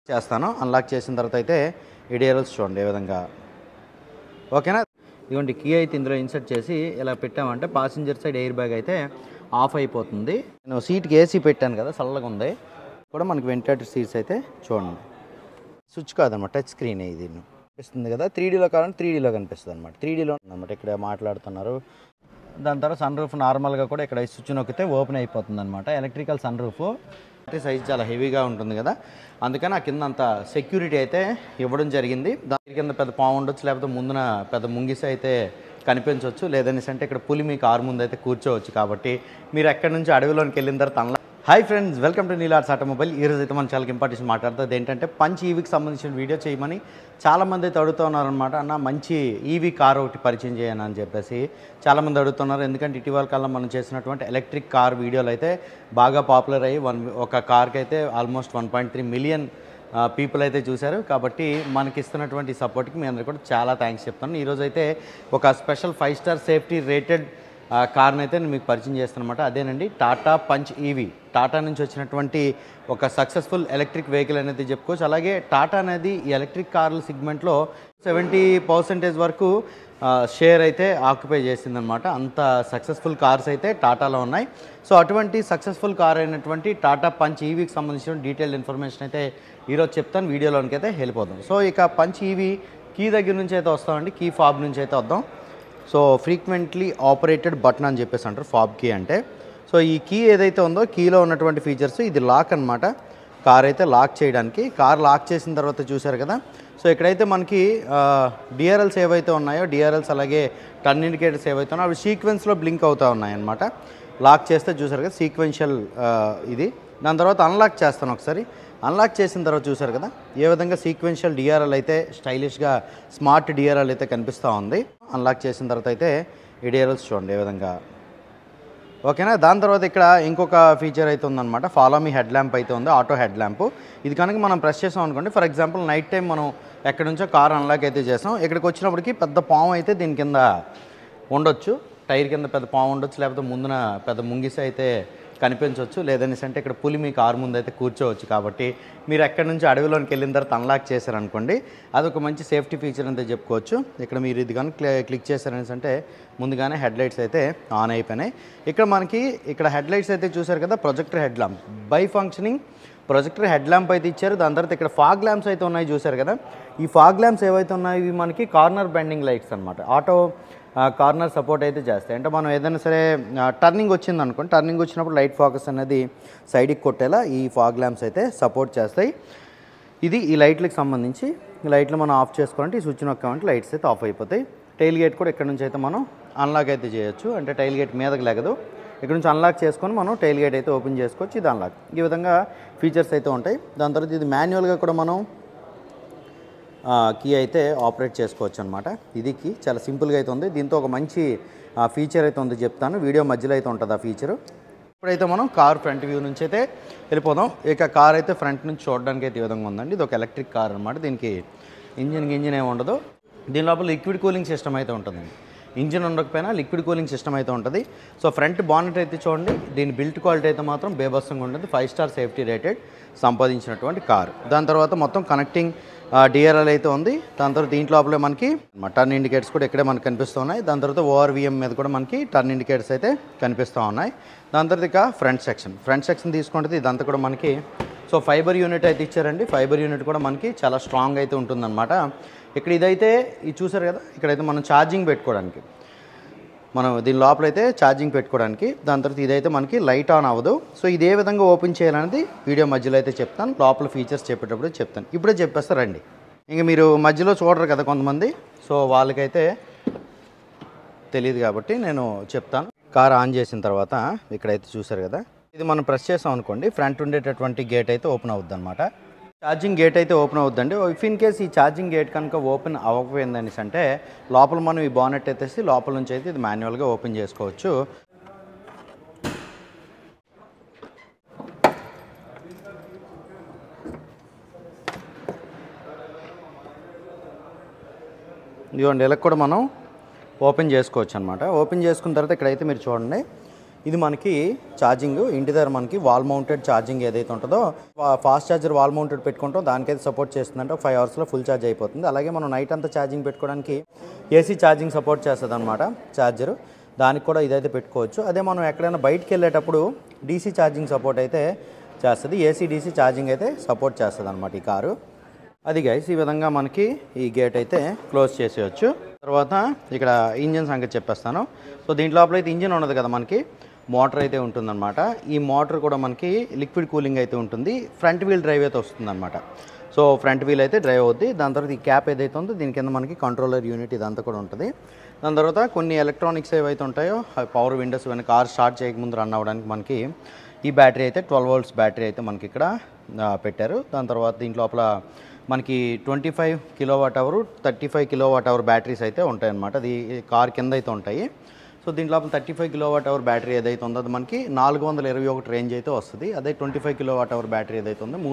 చేస్తాను. అన్లాక్ చేసిన తర్వాత అయితే ఈ డీటెయిల్స్ చూడండి ఏ విధంగా. ఓకేనా. ఇదిగోండి కీ అయితే ఇందులో ఇన్సర్ట్ చేసి ఇలా పెట్టామంటే పాసింజర్ సైడ్ ఎయిర్ బ్యాగ్ అయితే ఆఫ్ అయిపోతుంది. నేను సీట్కి ఏసీ పెట్టాను కదా, చల్లగా ఉంది కూడా. మనకి వెంటిలేటర్ సీట్స్ అయితే చూడండి, స్విచ్ కాదనమాట, టచ్ స్క్రీన్ ఇది కనిపిస్తుంది కదా. 3Dలో కావాలంటే 3Dలో కనిపిస్తుంది అనమాట. 3Dలో అనమాట. ఇక్కడ మాట్లాడుతున్నారు. దాని తర్వాత సన్ రూఫ్ నార్మల్గా కూడా ఇక్కడ స్విచ్ నొక్కితే ఓపెన్ అయిపోతుంది అనమాట. ఎలక్ట్రికల్ సన్ రూఫ్ సైజ్ చాలా హెవీగా ఉంటుంది కదా, అందుకని ఆ కింద అంత సెక్యూరిటీ అయితే ఇవ్వడం జరిగింది. దాని కింద పెద్ద పాము ఉండొచ్చు, లేకపోతే ముందున పెద్ద ముంగిస అయితే కనిపించవచ్చు, లేదనేసి అంటే ఇక్కడ పులి మీ కారు ముందు అయితే కూర్చోవచ్చు. కాబట్టి మీరు ఎక్కడి నుంచి అడవిలోనికి వెళ్ళిన తర్వాత హాయ్ ఫ్రెండ్స్, వెల్కమ్ టు నీలార్ట్స్ ఆటోమొబైల్. ఈరోజు అయితే మనం చాలా ఇంపార్టెంట్ మాట్లాడుతుంది ఏంటంటే పంచ్ ఈవీకి సంబంధించిన వీడియో చేయమని చాలామంది అయితే అడుగుతూ ఉన్నారనమాట. అన్న మంచి ఈవీ కార్ ఒకటి పరిచయం చేయను అని చెప్పేసి చాలామంది అడుగుతున్నారు. ఎందుకంటే ఇటీవల కాలంలో మనం చేసినటువంటి ఎలక్ట్రిక్ కార్ వీడియోలు అయితే బాగా పాపులర్ అయ్యి ఒక కార్కి అయితే ఆల్మోస్ట్ 1.3 మిలియన్ పీపుల్ అయితే చూశారు. కాబట్టి మనకి ఇస్తున్నటువంటి సపోర్ట్కి మీ అందరికీ కూడా చాలా థ్యాంక్స్ చెప్తాను. ఈరోజు అయితే ఒక స్పెషల్ 5 స్టార్ సేఫ్టీ రేటెడ్ కార్ని అయితే నేను మీకు పరిచయం చేస్తానమాట. అదేనండి టాటా పంచ్ ఈవీ. టాటా నుంచి వచ్చినటువంటి ఒక సక్సెస్ఫుల్ ఎలక్ట్రిక్ వెహికల్ అనేది చెప్పుకోవచ్చు. అలాగే టాటా అనేది ఈ ఎలక్ట్రిక్ కార్ల సెగ్మెంట్లో 70% వరకు షేర్ అయితే ఆక్యుపై చేసిందనమాట. అంత సక్సెస్ఫుల్ కార్స్ అయితే టాటాలో ఉన్నాయి. సో అటువంటి సక్సెస్ఫుల్ కార్ అయినటువంటి టాటా పంచ్ ఈవీకి సంబంధించిన డీటెయిల్డ్ ఇన్ఫర్మేషన్ అయితే ఈరోజు చెప్తాను. వీడియోలోనికి అయితే వెళ్ళిపోదాం. సో ఇక పంచ్ ఈవీ కీ దగ్గర నుంచి అయితే వస్తామండి. కీ ఫాబ్ నుంచి అయితే వద్దాం. సో ఫ్రీక్వెంట్లీ ఆపరేటెడ్ బటన్ అని చెప్పేసి అంటారు ఫాబ్ కీ అంటే. సో ఈ కీ ఏదైతే ఉందో కీలో ఉన్నటువంటి ఫీచర్స్, ఇది లాక్ అనమాట. కార్ అయితే లాక్ చేయడానికి. కార్ లాక్ చేసిన తర్వాత చూశారు కదా, సో ఇక్కడైతే మనకి డిఆర్ఎల్స్ ఏవైతే ఉన్నాయో, డిఆర్ఎల్స్ అలాగే టర్న్ ఇండికేటర్స్ ఏవైతే ఉన్నాయో అవి సీక్వెన్స్లో బ్లింక్ అవుతూ ఉన్నాయన్నమాట. లాక్ చేస్తే చూసారు కదా సీక్వెన్షియల్ ఇది. దాని తర్వాత అన్లాక్ చేస్తాను ఒకసారి. అన్లాక్ చేసిన తర్వాత చూసారు కదా ఏ విధంగా సీక్వెన్షియల్ డిఆర్ఎల్ అయితే స్టైలిష్గా స్మార్ట్ డిఆర్ఎల్ అయితే కనిపిస్తూ ఉంది. అన్లాక్ చేసిన తర్వాత అయితే ఈ డిఆర్ఎల్స్ చూడండి ఏ విధంగా. ఓకేనా. దాని తర్వాత ఇక్కడ ఇంకొక ఫీచర్ అయితే ఉందన్నమాట. ఫాలో మీ హెడ్ ల్యాంప్ అయితే ఉంది, ఆటో హెడ్ ల్యాంప్. ఇది కనుక మనం ప్రెస్ చేసాం అనుకోండి, ఫర్ ఎగ్జాంపుల్ నైట్ టైం మనం ఎక్కడి నుంచో కార్ అన్లాక్ అయితే చేసాం, ఇక్కడికి వచ్చినప్పటికీ పెద్ద పాము అయితే దీని కింద ఉండొచ్చు, టైర్ కింద పెద్ద పాము ఉండొచ్చు, లేకపోతే ముందున పెద్ద ముంగిస అయితే కనిపించవచ్చు, లేదనేసి అంటే ఇక్కడ పులి మీ కారు ముందు అయితే కూర్చోవచ్చు. కాబట్టి మీరు ఎక్కడి నుంచి అడవిలోనికి వెళ్ళిన తర్వాత అన్లాక్ చేశారనుకోండి, అదొక మంచి సేఫ్టీ ఫీచర్ అంతే చెప్పుకోవచ్చు. ఇక్కడ మీరు ఇది కనుక క్లిక్ చేశారనేసి అంటే ముందుగానే హెడ్ లైట్స్ అయితే ఆన్ అయిపోయినాయి. ఇక్కడ హెడ్ లైట్స్ అయితే చూసారు కదా, projector head lamp, bi functioning projector head lamp అయితే ఇచ్చారు. దాని తర్వాత ఇక్కడ ఫాగ్ ల్యాంప్స్ అయితే ఉన్నాయి చూసారు కదా. ఈ ఫాగ్ ల్యాంప్స్ ఏవైతే ఉన్నాయో ఇవి మనకి కార్నర్ బెండింగ్ లైట్స్ అనమాట. ఆటో కార్నర్ సపోర్ట్ అయితే చేస్తాయి. అంటే మనం ఏదైనా సరే టర్నింగ్ వచ్చింది అనుకోండి, టర్నింగ్ వచ్చినప్పుడు లైట్ ఫోకస్ అనేది సైడ్కి కొట్టేలా ఈ ఫాగ్ ల్యాంప్స్ అయితే సపోర్ట్ చేస్తాయి. ఇది ఈ లైట్లకు సంబంధించి. ఈ లైట్లు మనం ఆఫ్ చేసుకోవాలంటే ఈ స్విచ్ నొక్కామంటే లైట్స్ అయితే ఆఫ్ అయిపోతాయి. టైల్ గేట్ కూడా ఇక్కడ నుంచి అయితే మనం అన్లాక్ అయితే చేయొచ్చు. అంటే టైల్ గేట్ మీదకి లేగదు, ఇక్కడ నుంచి అన్లాక్ చేసుకొని మనం టైల్ గేట్ అయితే ఓపెన్ చేసుకోవచ్చు. ఇది అన్లాక్. ఈ విధంగా ఫీచర్స్ అయితే ఉంటాయి. దాని తర్వాత ఇది మాన్యువల్గా కూడా మనం కీ అయితే ఆపరేట్ చేసుకోవచ్చు అనమాట. ఇది కీ చాలా సింపుల్గా అయితే ఉంది. దీంతో ఒక మంచి ఫీచర్ అయితే ఉంది, చెప్తాను. వీడియో మధ్యలో అయితే ఉంటుంది ఆ ఫీచరు. ఇప్పుడైతే మనం కార్ ఫ్రంట్ వ్యూ నుంచి అయితే వెళ్ళిపోదాం. ఇక కార్ అయితే ఫ్రంట్ నుంచి చూడడానికి అయితే ఈ విధంగా ఉందండి. ఇది ఒక ఎలక్ట్రిక్ కార్ అనమాట. దీనికి ఇంజిన్ ఏమి ఉండదు. దీని లోపల లిక్విడ్ కూలింగ్ సిస్టమ్ అయితే ఉంటుందండి. ఇంజిన్ ఉండకపోయినా లిక్విడ్ కూలింగ్ సిస్టమ్ అయితే ఉంటుంది. సో ఫ్రంట్ బానెట్ అయితే చూడండి, దీని బిల్ట్ క్వాలిటీ అయితే మాత్రం బేబస్సంగా ఉంటుంది. 5 స్టార్ సేఫ్టీ రేటెడ్ సంపాదించినటువంటి కారు. దాని తర్వాత మొత్తం కనెక్టింగ్ డిఆర్ఎల్ అయితే ఉంది. దాని తర్వాత దీంట్లో లోపలే మనకి టర్న్ ఇండికేటర్స్ కూడా ఇక్కడే మనకు కనిపిస్తూ ఉన్నాయి. దాని తర్వాత ఓఆర్వీఎం మీద కూడా మనకి టర్న్ ఇండికేటర్స్ అయితే కనిపిస్తూ ఉన్నాయి. దాని తర్వాత ఇక ఫ్రంట్ సెక్షన్ తీసుకుంటుంది. ఇదంతా కూడా మనకి సో ఫైబర్ యూనిట్ అయితే ఇచ్చారండి. ఫైబర్ యూనిట్ కూడా మనకి చాలా స్ట్రాంగ్ అయితే ఉంటుందన్నమాట. ఇక్కడ ఇదైతే ఇది చూసారు కదా, ఇక్కడైతే మనం ఛార్జింగ్ పెట్టుకోవడానికి, మనం దీని లోపలైతే ఛార్జింగ్ పెట్టుకోవడానికి. దాని తర్వాత ఇదైతే మనకి లైట్ ఆన్ అవ్వదు. సో ఇది ఏ విధంగా ఓపెన్ చేయాలనేది వీడియో మధ్యలో అయితే చెప్తాను. లోపల ఫీచర్స్ చెప్పేటప్పుడు చెప్తాను. ఇప్పుడే చెప్పేస్తారండి. ఇంక మీరు మధ్యలో చూడరు కదా కొంతమంది, సో వాళ్ళకైతే తెలియదు కాబట్టి నేను చెప్తాను. కార్ ఆన్ చేసిన తర్వాత ఇక్కడైతే చూసారు కదా, ఇది మనం ప్రెస్ చేసాం అనుకోండి, ఫ్రంట్ ఉండేటటువంటి గేట్ అయితే ఓపెన్ అవుద్ది అనమాట. ఛార్జింగ్ గేట్ అయితే ఓపెన్ అవుద్దండి. ఇఫ్ ఇన్ కేస్ ఈ ఛార్జింగ్ గేట్ కనుక ఓపెన్ అవ్వకపోయిందనేసి అంటే లోపల మనం ఈ బానెట్ ఎత్తేసి లోపల నుంచి అయితే ఇది మాన్యువల్గా ఓపెన్ చేసుకోవచ్చు. ఇదిగోండి ఇలా కూడా మనం ఓపెన్ చేసుకోవచ్చు అనమాట. ఓపెన్ చేసుకున్న తర్వాత ఇక్కడైతే మీరు చూడండి, ఇది మనకి ఛార్జింగ్ ఇంటి దగ్గర మనకి వాల్ మౌంటెడ్ ఛార్జింగ్ ఏదైతే ఉంటుందో ఫాస్ట్ ఛార్జర్ వాల్ మౌంటెడ్ పెట్టుకుంటాం, దానికైతే సపోర్ట్ చేస్తుందంటే 5 అవర్స్లో ఫుల్ ఛార్జ్ అయిపోతుంది. అలాగే మనం నైట్ అంతా ఛార్జింగ్ పెట్టుకోవడానికి ఏసీ ఛార్జింగ్ సపోర్ట్ చేస్తుంది అనమాట ఛార్జరు, దానికి కూడా ఇదైతే పెట్టుకోవచ్చు. అదే మనం ఎక్కడైనా బయటికి వెళ్ళేటప్పుడు డీసీ ఛార్జింగ్ సపోర్ట్ అయితే చేస్తుంది, ఏసీ డీసీ ఛార్జింగ్ అయితే సపోర్ట్ చేస్తుంది అనమాట ఈ కారు. అది గైస్ ఈ విధంగా మనకి ఈ గేట్ అయితే క్లోజ్ చేసేయచ్చు. తర్వాత ఇక్కడ ఇంజిన్ సంగతి చెప్పేస్తాను. సో దీంట్లో లోపల అయితే ఇంజిన్ ఉండదు కదా, మనకి మోటార్ అయితే ఉంటుందన్నమాట. ఈ మోటార్ కూడా మనకి లిక్విడ్ కూలింగ్ అయితే ఉంటుంది, ఫ్రంట్ వీల్ డ్రైవ్ అయితే వస్తుందన్నమాట. సో ఫ్రంట్ వీల్ అయితే డ్రైవ్ అవుద్ది. దాని తర్వాత ఈ క్యాప్ ఏదైతే ఉందో దీని కింద మనకి కంట్రోలర్ యూనిట్ ఇదంతా కూడా ఉంటుంది. దాని తర్వాత కొన్ని ఎలక్ట్రానిక్స్ ఏవైతే ఉంటాయో పవర్ విండోస్ ఇవన్నీ కార్ స్టార్ట్ చేయకముందు రన్ అవ్వడానికి మనకి ఈ బ్యాటరీ అయితే 12 volts బ్యాటరీ అయితే మనకి ఇక్కడ పెట్టారు. దాని తర్వాత దీంట్లో లోపల మనకి 25 kWh 35 kWh బ్యాటరీస్ అయితే ఉంటాయి అన్నమాట. అది కార్ కింద అయితే ఉంటాయి. సో దీంట్లో 35 kWh బ్యాటరీ ఏదైతే ఉందో అది మనకి 421 రేంజ్ అయితే వస్తుంది. అదే 25 kWh బ్యాటరీ ఏదైతే ఉందో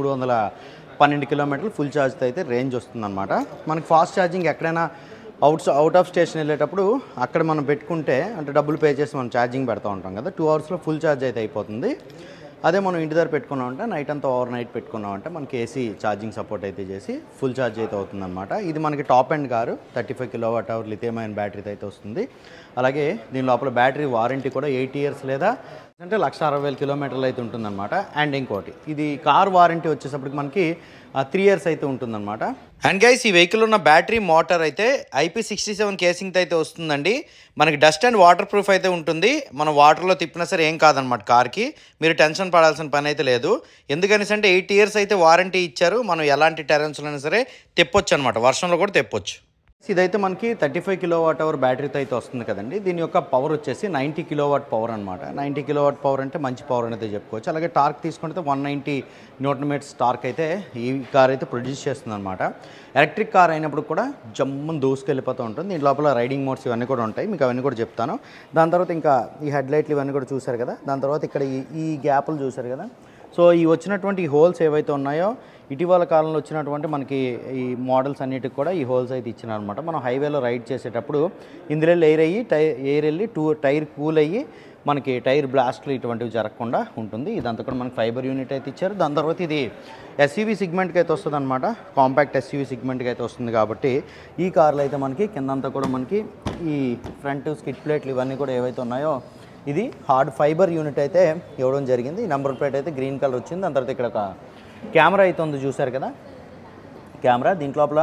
312 కిలోమీటర్లు ఫుల్ ఛార్జ్తో అయితే రేంజ్ వస్తుందన్నమాట. మనకి ఫాస్ట్ ఛార్జింగ్ ఎక్కడైనా అవుట్ ఆఫ్ స్టేషన్ వెళ్ళేటప్పుడు అక్కడ మనం పెట్టుకుంటే అంటే డబ్బులు పే చేసి మనం ఛార్జింగ్ పెడతా ఉంటాం కదా, 2 అవర్స్లో ఫుల్ ఛార్జ్ అయితే అయిపోతుంది. అదే మనం ఇంటి దగ్గర పెట్టుకున్నామంటే నైట్ అంతా ఓవర్ నైట్ పెట్టుకున్నామంటే మనకి ఏసీ ఛార్జింగ్ సపోర్ట్ అయితే చేసి ఫుల్ ఛార్జ్ అయితే అవుతుందన్నమాట. ఇది మనకి top end car 35 kWh lithium ion బ్యాటరీతో అయితే వస్తుంది. అలాగే దీని లోపల బ్యాటరీ వారంటీ కూడా 8 years లేదా అంటే 1,60,000 kilometers అయితే ఉంటుందన్నమాట. అండ్ ఇంకోటి ఇది కార్ వారంటీ వచ్చేసప్పటికి మనకి 3 years అయితే ఉంటుందన్నమాట. అండ్ గైస్ ఈ వెహికల్ ఉన్న బ్యాటరీ మోటార్ అయితే IP67 కేసింగ్తో అయితే వస్తుందండి. మనకి డస్ట్ అండ్ వాటర్ ప్రూఫ్ అయితే ఉంటుంది. మనం వాటర్లో తిప్పినా సరే ఏం కాదనమాట కార్కి, మీరు టెన్షన్ పడాల్సిన పని అయితే లేదు. ఎందుకనేసి అంటే 8 years అయితే వారంటీ ఇచ్చారు. మనం ఎలాంటి టెరెన్స్లో అయినా సరే తెప్పొచ్చు అనమాట, వర్షంలో కూడా తెప్పొచ్చు. ఇదైతే మనకి 35 kWh బ్యాటరీతో అయితే వస్తుంది కదండి. దీని యొక్క పవర్ వచ్చేసి 90 kW పవర్ అనమాట. 90 kW పవర్ అంటే మంచి పవర్ అనేది చెప్పుకోవచ్చు. అలాగే టార్క్ తీసుకుంటే 190 Nm టార్క్ అయితే ఈ కార్ అయితే ప్రొడ్యూస్ చేస్తుంది అనమాట. ఎలక్ట్రిక్ కార్ అయినప్పుడు కూడా జమ్మును దూసుకెళ్ళిపోతూ ఉంటుంది. దీని లోపల రైడింగ్ మోడ్స్ ఇవన్నీ కూడా ఉంటాయి, మీకు అవన్నీ కూడా చెప్తాను. దాని తర్వాత ఇంకా ఈ హెడ్ లైట్లు ఇవన్నీ కూడా చూసారు కదా. దాని తర్వాత ఇక్కడ ఈ గ్యాప్లు చూసారు కదా. సో ఈ వచ్చినటువంటి ఈ హోల్స్ ఏవైతే ఉన్నాయో ఇటీవల కాలంలో వచ్చినటువంటి మనకి ఈ మోడల్స్ అన్నిటికి కూడా ఈ హోల్స్ అయితే ఇచ్చినారనమాట. మనం హైవేలో రైడ్ చేసేటప్పుడు ఇందులో ఎయిర్ వెళ్ళి టైర్ కూల్ అయ్యి మనకి టైర్ బ్లాస్ట్లు ఇటువంటివి జరగకుండా ఉంటుంది. ఇదంతా కూడా మనకి ఫైబర్ యూనిట్ అయితే ఇచ్చారు. దాని తర్వాత ఇది ఎస్యూవీ సిగ్మెంట్కి అయితే వస్తుంది అనమాట, కాంపాక్ట్ ఎస్యూవీ సిగ్మెంట్కి అయితే వస్తుంది. కాబట్టి ఈ కార్లో అయితే మనకి కిందంతా కూడా మనకి ఈ ఫ్రంట్ స్కిడ్ ప్లేట్లు ఇవన్నీ కూడా ఏవైతే ఉన్నాయో ఇది హార్డ్ ఫైబర్ యూనిట్ అయితే ఇవ్వడం జరిగింది. నెంబర్ ప్లేట్ అయితే గ్రీన్ కలర్ వచ్చింది. దాని తర్వాత ఇక్కడ ఒక కెమెరా అయితే ఉంది చూసారు కదా, కెమెరా దీంట్లో లోపల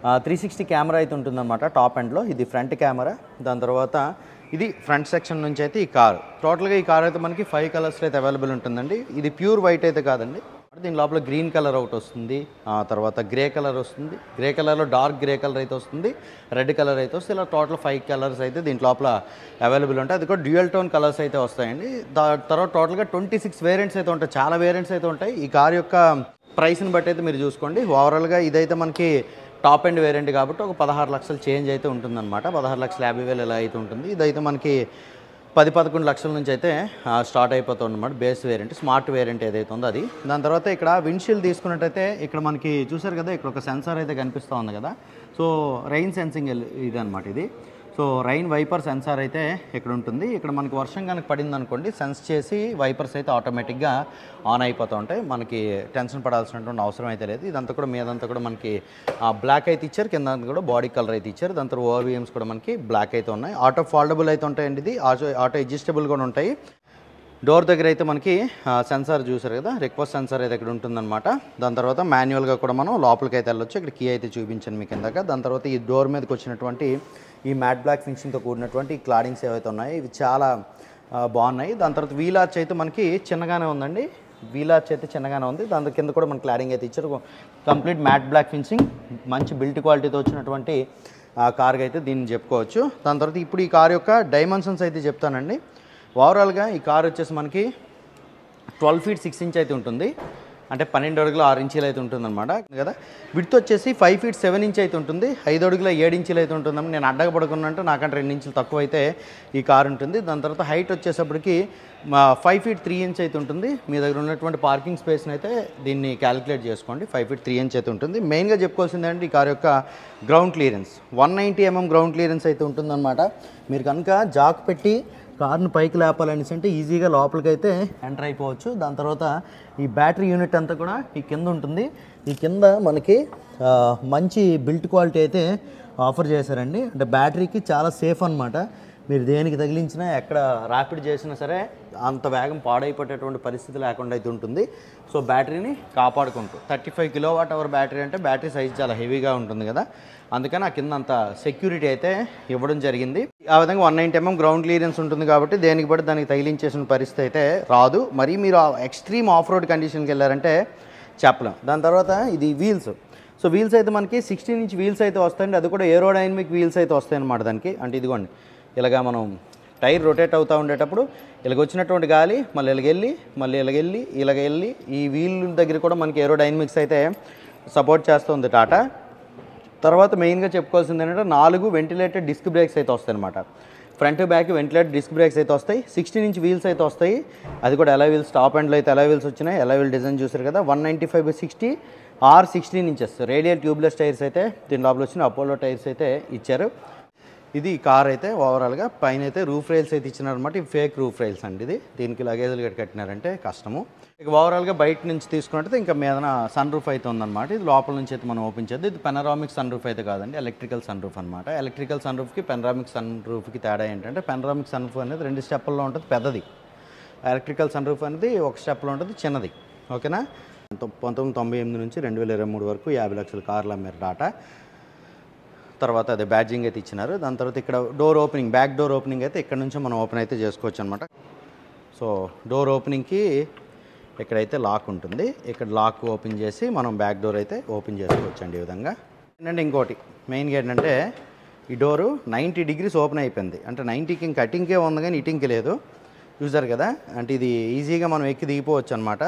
360 కెమెరా అయితే ఉంటుందన్నమాట టాప్ ఎండ్లో. ఇది ఫ్రంట్ కెమెరా. దాని తర్వాత ఇది ఫ్రంట్ సెక్షన్ నుంచి అయితే ఈ కారు టోటల్గా ఈ కార్ అయితే మనకి 5 కలర్స్లో అయితే అవైలబుల్ ఉంటుందండి. ఇది ప్యూర్ వైట్ అయితే కాదండి, దీని లోపల గ్రీన్ కలర్ ఒకటి వస్తుంది, తర్వాత గ్రే కలర్ వస్తుంది, గ్రే కలర్లో డార్క్ గ్రే కలర్ అయితే వస్తుంది, రెడ్ కలర్ అయితే వస్తుంది. ఇలా టోటల్ 5 కలర్స్ అయితే దీంట్ లోపల అవైలబుల్ ఉంటాయి. అది కూడా డ్యూయల్ టోన్ కలర్స్ అయితే వస్తాయండి. తర్వాత టోటల్గా 26 వేరియంట్స్ అయితే ఉంటాయి, చాలా వేరియంట్స్ అయితే ఉంటాయి. ఈ కార్ యొక్క ప్రైస్ని బట్టి అయితే మీరు చూసుకోండి. ఓవరాల్గా ఇదైతే మనకి టాప్ ఎండ్ వేరియంట్ కాబట్టి ఒక 16 లక్షలు చేంజ్ అయితే ఉంటుందన్నమాట. 16,50,000 ఇలా అయితే ఉంటుంది. ఇదైతే మనకి 10-11 లక్షల నుంచి అయితే స్టార్ట్ అయిపోతుంది అన్నమాట. బేస్ వేరియంట్ స్మార్ట్ వేరియంట్ ఏదైతే ఉందో అది. దాని తర్వాత ఇక్కడ విండ్షీల్డ్ తీసుకున్నట్టయితే ఇక్కడ మనకి చూసారు కదా, ఇక్కడ ఒక సెన్సార్ అయితే కనిపిస్తూ ఉంది కదా. సో రైన్ సెన్సింగ్ ఇది అనమాట ఇది. సో రైన్ వైపర్ సెన్సార్ అయితే ఇక్కడ ఉంటుంది. ఇక్కడ మనకి వర్షం కనుక పడింది అనుకోండి, సెన్స్ చేసి వైపర్స్ అయితే ఆటోమేటిక్గా ఆన్ అయిపోతూ ఉంటాయి. మనకి టెన్షన్ పడాల్సినటువంటి అవసరం అయితే లేదు. ఇదంతా కూడా మీదంతా కూడా మనకి బ్లాక్ అయితే ఇచ్చారు, కింద కూడా బాడీ కలర్ అయితే ఇచ్చారు. దాని తర్వాత ఓఆర్వీఎమ్స్ కూడా మనకి బ్లాక్ అయితే ఉన్నాయి. ఆటో ఫోల్డబుల్ అయితే ఉంటాయండి, ఇది ఆటో అడ్జస్టబుల్ కూడా ఉంటాయి. డోర్ దగ్గర అయితే మనకి సెన్సార్ చూసారు కదా, రిక్వెస్ట్ సెన్సార్ అయితే ఇక్కడ ఉంటుందన్నమాట. దాని తర్వాత మాన్యువల్గా కూడా మనం లోపలికి అయితే వెళ్ళొచ్చు. ఇక్కడ కీ అయితే చూపించాను మీకు ఇందాక. దాని తర్వాత ఈ డోర్ మీదకి వచ్చినటువంటి ఈ మ్యాట్ బ్లాక్ ఫినిషింగ్తో కూడినటువంటి ఈ క్లాడింగ్స్ ఏవైతే ఉన్నాయో ఇవి చాలా బాగున్నాయి. దాని తర్వాత వీల్ ఆర్చ్ అయితే మనకి చిన్నగానే ఉందండి, వీల్ ఆర్చ్ అయితే చిన్నగానే ఉంది. దాని కింద కూడా మనకి క్లాడింగ్ అయితే ఇచ్చారు. కంప్లీట్ మ్యాట్ బ్లాక్ ఫినిషింగ్, మంచి బిల్ట్ క్వాలిటీతో వచ్చినటువంటి కార్కి అయితే దీన్ని చెప్పుకోవచ్చు. దాని తర్వాత ఇప్పుడు ఈ కార్ యొక్క డైమెన్షన్స్ అయితే చెప్తానండి. ఓవరాల్గా ఈ కార్ వచ్చేసి మనకి 12 feet 6 inch అయితే ఉంటుంది, అంటే 12 అడుగుల 6 ఇంచులు అయితే ఉంటుందన్నమాట కదా. విడ్త్ వచ్చేసి 5 feet 7 inch అయితే ఉంటుంది, 5 అడుగుల 7 ఇంచులు అయితే ఉంటుందని నేను అడ్డగా పడుకున్నట్టు నాకంటే 2 ఇంచులు తక్కువ అయితే ఈ కార్ ఉంటుంది. దాని తర్వాత హైట్ వచ్చేసప్పటికి 5 feet 3 inch అయితే ఉంటుంది. మీ దగ్గర ఉన్నటువంటి పార్కింగ్ స్పేస్ని అయితే దీన్ని క్యాలిక్యులేట్ చేసుకోండి. 5 feet 3 inch అయితే ఉంటుంది. మెయిన్గా చెప్పుకోవాల్సింది ఏంటంటే ఈ కార్ యొక్క ground clearance 190 mm ground clearance అయితే ఉంటుందన్నమాట. మీరు కనుక జాక్ పెట్టి కార్ని పైకి లేపాలనేసి అంటే ఈజీగా లోపలికి అయితే ఎంటర్ అయిపోవచ్చు. దాని తర్వాత ఈ బ్యాటరీ యూనిట్ అంతా కూడా ఈ కింద ఉంటుంది. ఈ కింద మనకి మంచి బిల్ట్ క్వాలిటీ అయితే ఆఫర్ చేశారండి. అంటే బ్యాటరీకి చాలా సేఫ్ అనమాట. మీరు దేనికి తగిలించినా ఎక్కడ ర్యాపిడ్ చేసినా సరే అంత వేగం పాడైపోయేటటువంటి పరిస్థితి లేకుండా అయితే ఉంటుంది. సో బ్యాటరీని కాపాడుకుంటూ 35 kWh బ్యాటరీ అంటే బ్యాటరీ సైజ్ చాలా హెవీగా ఉంటుంది కదా, అందుకని ఆ కింద అంత సెక్యూరిటీ అయితే ఇవ్వడం జరిగింది. ఆ విధంగా 190 mm గ్రౌండ్ క్లియరెన్స్ ఉంటుంది కాబట్టి దేనికి బట్టి దానికి తగిలించేసిన పరిస్థితి అయితే రాదు. మరి మీరు ఎక్స్ట్రీమ్ ఆఫ్ రోడ్ కండిషన్కి వెళ్ళారంటే చెప్పలేం. దాని తర్వాత ఇది వీల్స్. సో వీల్స్ అయితే మనకి 16 inch వీల్స్ అయితే వస్తాయండి. అది కూడా ఏరోడైనమిక్ వీల్స్ అయితే వస్తాయి అన్నమాట దానికి. అంటే ఇదిగోండి ఇలాగా మనం టైర్ రొటేట్ అవుతూ ఉండేటప్పుడు ఇలాగ వచ్చినటువంటి గాలి మళ్ళీ ఇలాగెళ్ళి ఈ వీల్ దగ్గర కూడా మనకి ఏరోడైనమిక్స్ అయితే సపోర్ట్ చేస్తుంది టాటా. తర్వాత మెయిన్గా చెప్పుకోవాల్సింది ఏంటంటే 4 వెంటిలేటెడ్ డిస్క్ బ్రేక్స్ అయితే వస్తాయి అనమాట. Front back ventilated disc brakes అయితే వస్తాయి. 16 inch వీల్స్ అయితే వస్తాయి. అది కూడా ఎలా వీల్స్, టాప్ ఎండ్లో అయితే ఎలా వీల్స్ వచ్చినాయి. ఎలా వీల్ డిజైన్ చూసారు కదా, 195/60 or 16 inches radial tubeless tyres అయితే దీని లోపల వచ్చిన అపోలో టైర్స్ అయితే ఇచ్చారు. ఇది కార్ అయితే ఓవరాల్గా పైన అయితే రూఫ్ రైల్స్ అయితే ఇచ్చినారనమాట. ఇవి ఫేక్ రూఫ్ రైల్స్ అండి. దీనికి లగేజ్లు గట్టి కట్టినారంటే కష్టము. ఇక ఓవరాల్గా బయట నుంచి తీసుకున్నట్టు ఇంకా మీద సన్ రూఫ్ అయితే ఉందన్నమాట. ఇది లోపల నుంచి అయితే మనం ఓపెన్ చేద్దాం. ఇది పెనరామిక్ సన్ రూఫ్ అయితే కాదండి, ఎలక్ట్రికల్ సన్ రూఫ్ అనమాట. ఎలక్ట్రికల్ సన్ రూఫ్కి పెనరామిక్ సన్ రూఫ్కి తేడా ఏంటంటే పెనరామిక్ సన్ రూఫ్ అనేది 2 స్టెప్పుల్లో ఉంటుంది పెద్దది. ఎలక్ట్రికల్ సన్ రూఫ్ అనేది 1 స్టెప్లో ఉంటుంది చిన్నది. ఓకేనా. 1998 నుంచి 2023 వరకు 50 లక్షల కార్లు అమ్మారు టాటా. తర్వాత అదే బ్యాడ్జింగ్ అయితే ఇచ్చినారు. దాని తర్వాత ఇక్కడ door opening, back door opening అయితే ఇక్కడ నుంచి మనం ఓపెన్ అయితే చేసుకోవచ్చు అనమాట. సో డోర్ ఓపెనింగ్కి ఇక్కడైతే లాక్ ఉంటుంది. ఇక్కడ లాక్ ఓపెన్ చేసి మనం బ్యాక్ డోర్ అయితే ఓపెన్ చేసుకోవచ్చు అండి. ఈ విధంగా ఏంటంటే ఇంకోటి మెయిన్గా ఏంటంటే ఈ డోరు 90 degrees ఓపెన్ అయిపోయింది. అంటే 90కి ఇంకా కటింగ్కే ఉంది కానీ ఇటింగ్కి లేదు. చూసారు కదా, అంటే ఇది ఈజీగా మనం ఎక్కి దిగిపోవచ్చు అనమాట.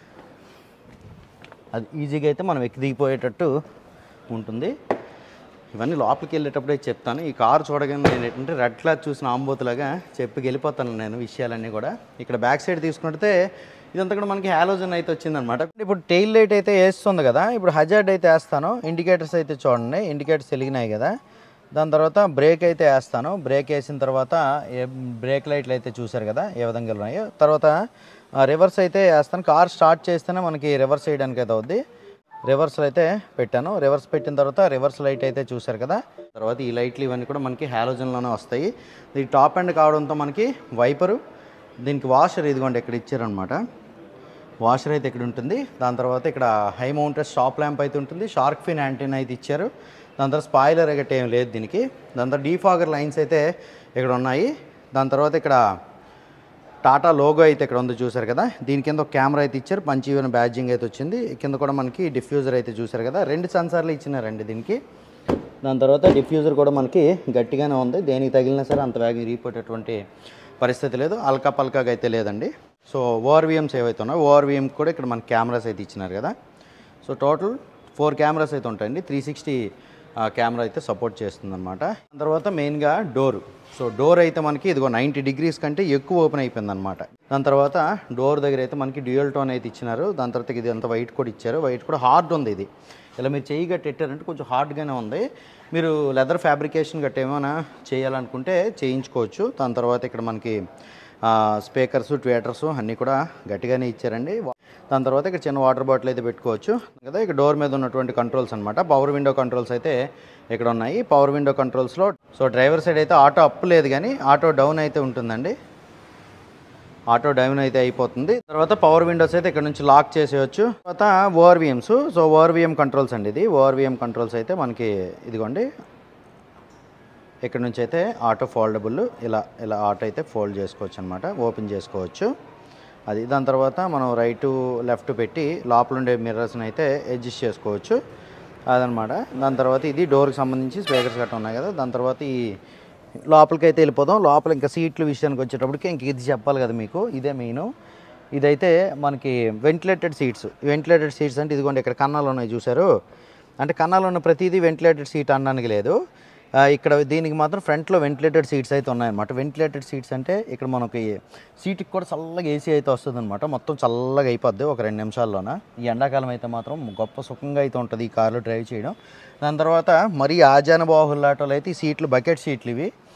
అది ఈజీగా అయితే మనం ఎక్కి దిగిపోయేటట్టు ఉంటుంది. ఇవన్నీ లోపలికి వెళ్ళేటప్పుడే చెప్తాను. ఈ కారు చూడగానే నేను ఏంటంటే రెడ్ క్లాత్ చూసిన ఆంబోతులాగా చెప్పి వెళ్ళిపోతాను నేను విషయాలన్నీ కూడా. ఇక్కడ బ్యాక్ సైడ్ తీసుకుంటే ఇదంతా కూడా మనకి హాలోజన్ అయితే వచ్చిందనమాట. ఇప్పుడు టెయిల్ లైట్ అయితే వేస్తుంది కదా, ఇప్పుడు హజార్డ్ అయితే వేస్తాను. ఇండికేటర్స్ అయితే చూడండి, ఇండికేటర్స్ వెలిగినాయి కదా. దాని తర్వాత బ్రేక్ అయితే వేస్తాను. బ్రేక్ వేసిన తర్వాత బ్రేక్ లైట్లు అయితే చూసారు కదా ఏ విధంగా ఉన్నాయో. తర్వాత రివర్స్ అయితే వేస్తాను. కార్ స్టార్ట్ చేస్తేనే మనకి రివర్స్ వేయడానికి అయితే అవుద్ది. రివర్స్ అయితే పెట్టాను. రివర్స్ పెట్టిన తర్వాత రివర్స్ లైట్ అయితే చూసారు కదా. తర్వాత ఈ లైట్లు ఇవన్నీ కూడా మనకి హాలోజన్లోనే వస్తాయి. ఇది టాప్ ఎండ్ కావడంతో మనకి వైపరు, దీనికి వాషర్ ఇదిగోండి ఇక్కడ ఇచ్చారనమాట. వాషర్ అయితే ఇక్కడ ఉంటుంది. దాని తర్వాత ఇక్కడ హై మౌంటెడ్ స్టాప్ ల్యాంప్ అయితే ఉంటుంది. షార్క్ ఫిన్ యాంటీనా అయితే ఇచ్చారు. దాని తర్వాత స్పాయిలర్ గట్టి ఏం లేదు దీనికి. దాని తర్వాత డీఫాగర్ లైన్స్ అయితే ఇక్కడ ఉన్నాయి. దాని తర్వాత ఇక్కడ టాటా లోగో అయితే ఇక్కడ ఉంది చూసారు కదా. దీని కింద ఒక కెమెరా అయితే ఇచ్చారు. పంచ్ ఈవెన్ బ్యాడ్జింగ్ అయితే వచ్చింది. కింద కూడా మనకి డిఫ్యూజర్ అయితే చూసారు కదా. 2 సెన్సార్లు ఇచ్చినారండి దీనికి. దాని తర్వాత డిఫ్యూజర్ కూడా మనకి గట్టిగానే ఉంది. దేనికి తగిలినా సరే అంత వేగం ఇరిగిపోయేటటువంటి పరిస్థితి లేదు. అల్కా పల్కాగా అయితే లేదండి. సో ఓఆర్వీఎంస్ ఏవైతే ఉన్నాయో ఓఆర్వీఎం కూడా ఇక్కడ మనకి కెమెరాస్ అయితే ఇచ్చినారు కదా. సో టోటల్ 4 కెమెరాస్ అయితే ఉంటాయండి. 360 కెమెరా అయితే సపోర్ట్ చేస్తుంది అనమాట. దాని తర్వాత మెయిన్గా డోరు. సో డోర్ అయితే మనకి ఇదిగో 90 degrees కంటే ఎక్కువ ఓపెన్ అయిపోయింది అనమాట. దాని తర్వాత డోర్ దగ్గర అయితే మనకి డ్యూయల్ టోన్ అయితే ఇచ్చినారు. దాని తర్వాత ఇది అంతా వైట్ కూడా ఇచ్చారు. వైట్ కూడా హార్డ్ ఉంది. ఇది ఇలా మీరు చెయ్యి గట్టెట్టారంటే కొంచెం హార్డ్గానే ఉంది. మీరు లెదర్ ఫ్యాబ్రికేషన్ గట్ట ఏమైనా చేయాలనుకుంటే చేయించుకోవచ్చు. దాని తర్వాత ఇక్కడ మనకి స్పీకర్స్, ట్వేటర్స్ అన్నీ కూడా గట్టిగానే ఇచ్చారండి. దాని తర్వాత ఇక్కడ చిన్న వాటర్ బాటిల్ అయితే పెట్టుకోవచ్చు కదా. ఇక్కడ డోర్ మీద ఉన్నటువంటి కంట్రోల్స్ అనమాట. పవర్ విండో కంట్రోల్స్ అయితే ఇక్కడ ఉన్నాయి. పవర్ విండో కంట్రోల్స్లో సో డ్రైవర్ సైడ్ అయితే ఆటో అప్ లేదు కానీ ఆటో డౌన్ అయితే ఉంటుందండి. ఆటో డౌన్ అయితే అయిపోతుంది. తర్వాత పవర్ విండోస్ అయితే ఇక్కడ నుంచి లాక్ చేసేయచ్చు. తర్వాత ఓఆర్వీఎమ్స్. సో ఓఆర్వీఎం కంట్రోల్స్ అండి ఇది. ఓఆర్వీఎం కంట్రోల్స్ అయితే మనకి ఇదిగోండి ఇక్కడ నుంచి అయితే ఆటో ఫోల్డబుల్ ఇలా ఆటో అయితే ఫోల్డ్ చేసుకోవచ్చు అనమాట. ఓపెన్ చేసుకోవచ్చు అది. దాని తర్వాత మనం రైటు లెఫ్ట్ పెట్టి లోపల ఉండే మిర్రర్స్ని అయితే అడ్జస్ట్ చేసుకోవచ్చు అదనమాట. దాని తర్వాత ఇది డోర్కి సంబంధించి స్పీకర్స్ గట్రా ఉన్నాయి కదా. దాని తర్వాత ఈ లోపలికి అయితే వెళ్ళిపోదాం. లోపల ఇంకా సీట్ల విషయానికి వచ్చేటప్పటికి ఇంక ఇది చెప్పాలి కదా మీకు, ఇదే మెయిన్. ఇదైతే మనకి వెంటిలేటెడ్ సీట్స్. వెంటిలేటెడ్ సీట్స్ అంటే ఇదిగోండి ఇక్కడ కన్నాలు ఉన్నాయి చూసారు. అంటే కన్నాలు ఉన్న ప్రతిదీ వెంటిలేటెడ్ సీట్ అనడానికి లేదు. ఇక్కడ దీనికి మాత్రం ఫ్రంట్లో వెంటిలేటెడ్ సీట్స్ అయితే ఉన్నాయన్నమాట. వెంటిలేటెడ్ సీట్స్ అంటే ఇక్కడ మనకి సీట్కి కూడా చల్లగా ఏసీ అయితే వస్తుంది అనమాట. మొత్తం చల్లగా అయిపోద్ది ఒక 2 నిమిషాల్లోన. ఈ ఎండాకాలం అయితే మాత్రం గొప్ప సుఖంగా అయితే ఉంటుంది ఈ కార్లో డ్రైవ్ చేయడం. దాని తర్వాత మరీ ఆజానుబాహుల ఆటోలు అయితే ఈ సీట్లు బకెట్ సీట్లు ఇవి.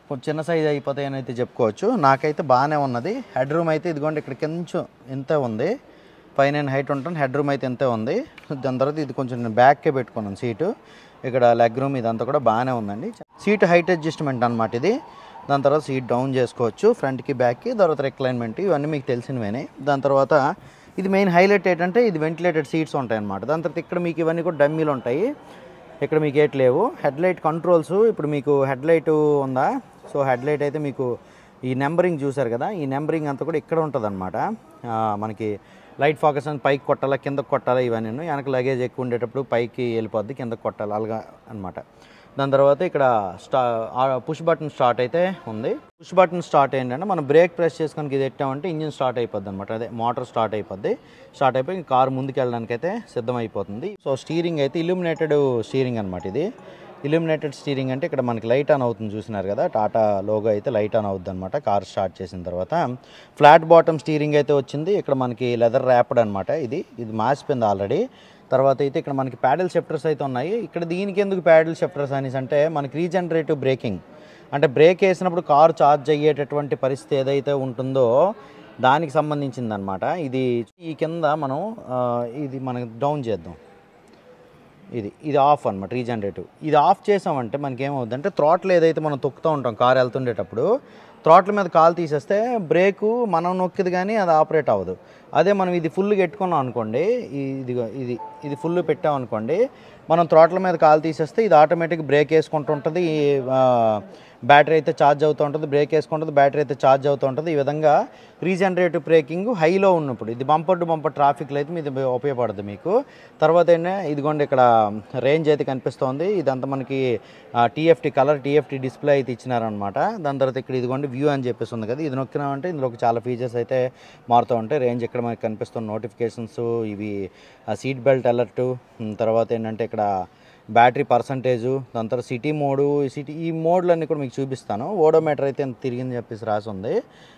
కొంచెం చిన్న సైజ్ అయిపోతాయి అని అయితే చెప్పుకోవచ్చు. నాకైతే బాగానే ఉన్నది. హెడ్ రూమ్ అయితే ఇదిగోండి ఇక్కడ కొంచెం ఇంతే ఉంది, 5'9" హైట్ ఉంటుంది. హెడ్ రూమ్ అయితే ఇంతే ఉంది. దాని తర్వాత ఇది కొంచెం నేను బ్యాక్కే పెట్టుకున్నాను సీటు. ఇక్కడ లెగ్ రూమ్ ఇదంతా కూడా బాగానే ఉందండి. సీట్ హైట్ అడ్జస్ట్మెంట్ అనమాట ఇది. దాని తర్వాత సీట్ డౌన్ చేసుకోవచ్చు ఫ్రంట్కి బ్యాక్కి. తర్వాత రిక్లైన్మెంట్ ఇవన్నీ మీకు తెలిసినవేనే. దాని తర్వాత ఇది మెయిన్ హైలైట్ ఏంటంటే ఇది వెంటిలేటెడ్ సీట్స్ ఉంటాయి అన్నమాట. దాని తర్వాత ఇక్కడ మీకు ఇవన్నీ కూడా డమ్మీలు ఉంటాయి. ఇక్కడ మీకు ఏట్ లేవు. హెడ్ లైట్ కంట్రోల్స్, ఇప్పుడు మీకు హెడ్ లైట్ ఉందా, సో హెడ్ లైట్ అయితే మీకు ఈ నెంబరింగ్ చూసారు కదా, ఈ నెంబరింగ్ అంతా కూడా ఇక్కడ ఉంటుంది అనమాట. మనకి లైట్ ఫోకస్ అని పైకి కొట్టాలా కిందకి కొట్టాలా ఇవన్నీ. వెనక లగేజ్ ఎక్కువ ఉండేటప్పుడు పైకి వెళ్ళిపోద్ది, కిందకి కొట్టాలి అలాగా అనమాట. దాని తర్వాత ఇక్కడ పుష్ బటన్ స్టార్ట్ అయితే ఉంది. పుష్ బటన్ స్టార్ట్ ఏంటంటే మనం బ్రేక్ ప్రెస్ చేసుకొని ఇది పెట్టామంటే ఇంజిన్ స్టార్ట్ అయిపోద్ది అనమాట. అదే మోటార్ స్టార్ట్ అయిపోద్ది. స్టార్ట్ అయిపోయి కారు ముందుకు వెళ్ళడానికి అయితే సిద్ధమైపోతుంది. సో స్టీరింగ్ అయితే ఇల్యూమినేటెడ్ స్టీరింగ్ అనమాట. ఇది ఇల్యూమినేటెడ్ స్టీరింగ్ అంటే ఇక్కడ మనకి లైట్ ఆన్ అవుతుంది చూసినారు కదా, టాటా లోగో అయితే లైట్ ఆన్ అవుద్ది అనమాట కార్ స్టార్ట్ చేసిన తర్వాత. ఫ్లాట్ బాటమ్ స్టీరింగ్ అయితే వచ్చింది. ఇక్కడ మనకి లెదర్ ర్యాప్డ్ అనమాట. ఇది మార్చిపోయింది ఆల్రెడీ. తర్వాత అయితే ఇక్కడ మనకి ప్యాడల్ షిఫ్టర్స్ అయితే ఉన్నాయి. ఇక్కడ దీనికి ఎందుకు ప్యాడల్ షిఫ్టర్స్ అనేసి అంటే మనకి రీజనరేటివ్ బ్రేకింగ్, అంటే బ్రేక్ వేసినప్పుడు కారు ఛార్జ్ అయ్యేటటువంటి పరిస్థితి ఏదైతే ఉంటుందో దానికి సంబంధించింది అనమాట. ఇది ఈ కింద మనం ఇది మనకి డౌన్ చేద్దాం. ఇది ఆఫ్ అనమాట, రీజనరేటివ్. ఇది ఆఫ్ చేసామంటే మనకి ఏమవుద్ది అంటే థ్రాటిల్ ఏదైతే మనం తొక్కుతూ ఉంటాం కారు వెళ్తుండేటప్పుడు, థ్రాటిల్ మీద కాలు తీసేస్తే బ్రేకు మనం నొక్కిది కానీ అది ఆపరేట్ అవ్వదు. అదే మనం ఇది ఫుల్గా పెట్టుకున్నాం అనుకోండి, ఇది ఫుల్ పెట్టామనుకోండి, మనం థ్రాటిల్ మీద కాలు తీసేస్తే ఇది ఆటోమేటిక్ బ్రేక్ వేసుకుంటూ ఉంటుంది, బ్యాటరీ అయితే ఛార్జ్ అవుతూ ఉంటుంది, బ్రేక్ వేసుకుంటుంది, బ్యాటరీ అయితే ఛార్జ్ అవుతూ ఉంటుంది. ఈ విధంగా రీజనరేటివ్ బ్రేకింగ్ హైలో ఉన్నప్పుడు ఇది బంపర్ టు బంపర్ ట్రాఫిక్లో అయితే ఇది ఉపయోగపడుతుంది మీకు. తర్వాత ఇదిగోండి ఇక్కడ రేంజ్ అయితే కనిపిస్తోంది. ఇదంతా మనకి టీఎఫ్టీ కలర్ టీఎఫ్టీ డిస్ప్లే అయితే ఇచ్చినారనమాట. దాని తర్వాత ఇక్కడ ఇదిగోండి వ్యూ అని చెప్పేసి ఉంది కదా, ఇది నొక్కినామంటే ఇందులో చాలా ఫీచర్స్ అయితే మారుతూ ఉంటాయి. రేంజ్ ఇక్కడ మనకి కనిపిస్తున్న నోటిఫికేషన్స్, ఇవి సీట్ బెల్ట్ అలర్ట్, తర్వాత ఏంటంటే ఇక్కడ బ్యాటరీ పర్సంటేజు, దాని తర్వాత సిటీ మోడు, ఈ మోడ్లన్నీ కూడా మీకు చూపిస్తాను. ఓడోమీటర్ అయితే ఎంత తిరిగింది చెప్పేసి రాసి ఉంది.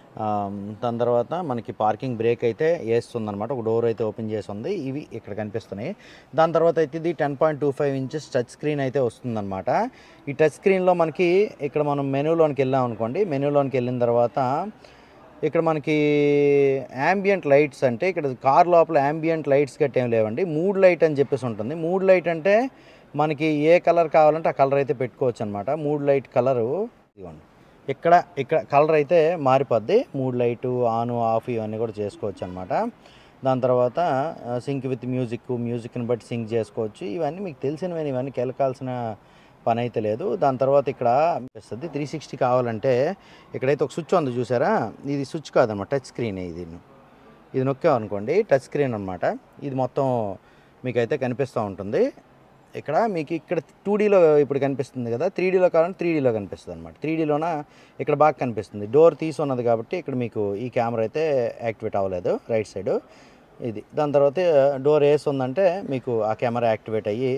దాని తర్వాత మనకి పార్కింగ్ బ్రేక్ అయితే వేస్తుంది అనమాట. ఒక డోర్ అయితే ఓపెన్ చేసి ఉంది, ఇవి ఇక్కడ కనిపిస్తున్నాయి. దాని తర్వాత అయితే ఇది 10.25 ఇంచెస్ టచ్ స్క్రీన్ అయితే వస్తుందన్నమాట. ఈ టచ్ స్క్రీన్లో మనకి ఇక్కడ మనం మెనూలోనికి వెళ్ళాం అనుకోండి, మెనూలోనికి వెళ్ళిన తర్వాత ఇక్కడ మనకి యాంబియంట్ లైట్స్ అంటే ఇక్కడ కార్ లోపల యాంబియంట్ లైట్స్ గట్టి ఏం లేవండి, మూడ్ లైట్ అని చెప్పేసి ఉంటుంది. మూడ్ లైట్ అంటే మనకి ఏ కలర్ కావాలంటే ఆ కలర్ అయితే పెట్టుకోవచ్చు అనమాట. మూడ్ లైట్ కలరు ఇదిగోండి, ఇక్కడ కలర్ అయితే మారిపోద్ది. మూడ్ లైటు ఆన్ ఆఫ్ ఇవన్నీ కూడా చేసుకోవచ్చు అనమాట. దాని తర్వాత సింక్ విత్ మ్యూజిక్ని బట్టి సింక్ చేసుకోవచ్చు. ఇవన్నీ మీకు తెలిసినవి, ఇవన్నీ కెలకాల్సిన పని అయితే లేదు. దాని తర్వాత ఇక్కడ అనిపిస్తుంది 360 కావాలంటే ఇక్కడైతే ఒక స్విచ్ ఉంది చూసారా, ఇది స్విచ్ కాదనమాట, టచ్ స్క్రీన్. ఇది నొక్కామనుకోండి టచ్ స్క్రీన్ అనమాట. ఇది మొత్తం మీకైతే కనిపిస్తూ ఉంటుంది. ఇక్కడ మీకు ఇక్కడ 2Dలో ఇప్పుడు కనిపిస్తుంది కదా, 3Dలో కావాలంటే 3Dలో కనిపిస్తుంది అనమాట. 3Dలోన ఇక్కడ బాగా కనిపిస్తుంది. డోర్ తీసి ఉన్నది కాబట్టి ఇక్కడ మీకు ఈ కెమెరా అయితే యాక్టివేట్ అవ్వలేదు రైట్ సైడ్ ఇది. దాని తర్వాత డోర్ వేసి ఉందంటే మీకు ఆ కెమెరా యాక్టివేట్ అయ్యి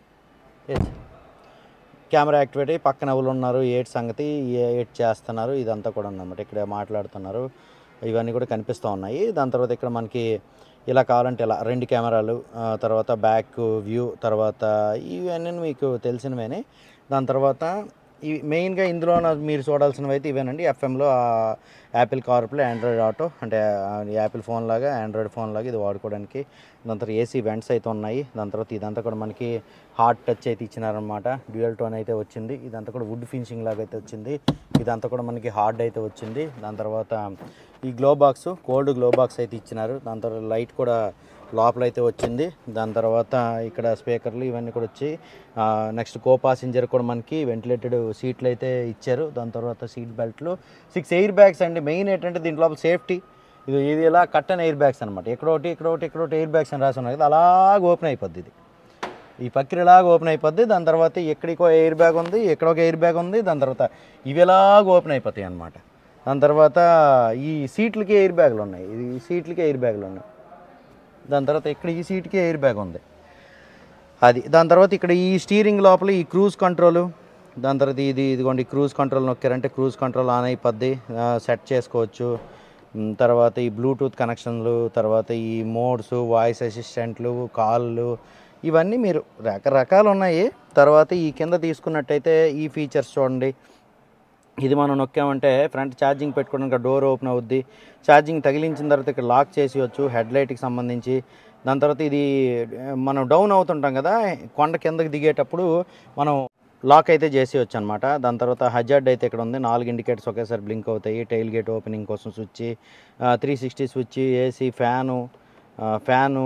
పక్కన ఎవరు ఉన్నారు, ఏటి సంగతి, ఏటి చేస్తున్నారు, ఇదంతా కూడా ఉందన్నమాట. ఇక్కడ మాట్లాడుతున్నారు, ఇవన్నీ కూడా కనిపిస్తూ ఉన్నాయి. దాని తర్వాత ఇక్కడ మనకి ఇలా కావాలంటే ఇలా 2 కెమెరాలు, తర్వాత బ్యాక్ వ్యూ, తర్వాత ఇవన్నీ మీకు తెలిసినవేనే. దాని తర్వాత ఇవి మెయిన్గా ఇందులో మీరు చూడాల్సినవి అయితే ఇవేనండి. ఎఫ్ఎంలో యాపిల్ కార్ప్లే, ఆండ్రాయిడ్ ఆటో, అంటే యాపిల్ ఫోన్ లాగా ఆండ్రాయిడ్ ఫోన్ లాగా ఇది వాడుకోవడానికి. దాని తర్వాత ఏసీ వెంట్స్ అయితే ఉన్నాయి. దాని తర్వాత ఇదంతా కూడా మనకి హార్ట్ టచ్ అయితే ఇచ్చినారనమాట. డ్యూయల్ టోన్ అయితే వచ్చింది. ఇదంతా కూడా వుడ్ ఫినిషింగ్ లాగా అయితే వచ్చింది. ఇదంతా కూడా మనకి హార్డ్ అయితే వచ్చింది. దాని తర్వాత ఈ glove box, cold glove box అయితే ఇచ్చినారు. దాని తర్వాత లైట్ కూడా లోపల అయితే వచ్చింది. దాని తర్వాత ఇక్కడ స్పీకర్లు ఇవన్నీ కూడా వచ్చి నెక్స్ట్ కో పాసెంజర్ కూడా మనకి వెంటిలేటెడ్ సీట్లు అయితే ఇచ్చారు. దాని తర్వాత సీట్ బెల్ట్లు, 6 ఎయిర్ బ్యాగ్స్ అండి. మెయిన్ ఏంటంటే దీంట్లో సేఫ్టీ, ఇది ఇలా కట్టన్ ఎయిర్ బ్యాగ్స్ అనమాట. ఇక్కడొకటి ఎయిర్ బ్యాగ్స్ అని రాసి ఉన్నాయి కదా, అలాగ ఓపెన్ అయిపోద్ది. ఇది ఈ పక్కన ఇలాగ ఓపెన్ అయిపోద్ది. దాని తర్వాత ఎక్కడికో ఎయిర్ బ్యాగ్ ఉంది, ఎక్కడొక ఎయిర్ బ్యాగ్ ఉంది. దాని తర్వాత ఇవి ఎలాగ ఓపెన్ అయిపోతాయి అనమాట. దాని తర్వాత ఈ సీట్లకి ఎయిర్ బ్యాగులు ఉన్నాయి, ఈ సీట్లకి ఎయిర్ బ్యాగులు ఉన్నాయి. దాని తర్వాత ఇక్కడ ఈ సీట్కి ఎయిర్ బ్యాగ్ ఉంది అది. దాని తర్వాత ఇక్కడ ఈ స్టీరింగ్ లోపల ఈ క్రూజ్ కంట్రోలు, దాని తర్వాత ఇదిగోండి క్రూజ్ కంట్రోల్ నొక్కారంటే క్రూజ్ కంట్రోల్ ఆన్ అయిపోద్ది, సెట్ చేసుకోవచ్చు. తర్వాత ఈ బ్లూటూత్ కనెక్షన్లు, తర్వాత ఈ మోడ్స్, వాయిస్ అసిస్టెంట్లు, కాళ్ళు, ఇవన్నీ మీరు రకరకాలు ఉన్నాయి. తర్వాత ఈ కింద తీసుకున్నట్టయితే ఈ ఫీచర్స్ చూడండి. ఇది మనం నొక్కామంటే ఫ్రంట్ ఛార్జింగ్ పెట్టుకోవడానికి డోర్ ఓపెన్ అవుద్ది. ఛార్జింగ్ తగిలించిన తర్వాత ఇక్కడ లాక్ చేసేయచ్చు హెడ్ లైట్కి సంబంధించి. దాని తర్వాత ఇది మనం డౌన్ అవుతుంటాం కదా, కొండ కిందకి దిగేటప్పుడు మనం లాక్ అయితే చేసేయచ్చు అనమాట. దాని తర్వాత హజార్డ్ అయితే ఇక్కడ ఉంది, 4 ఇండికేటర్స్ ఒకేసారి బ్లింక్ అవుతాయి. టైల్ గేట్ ఓపెనింగ్ కోసం switch, 360 switch, AC, fan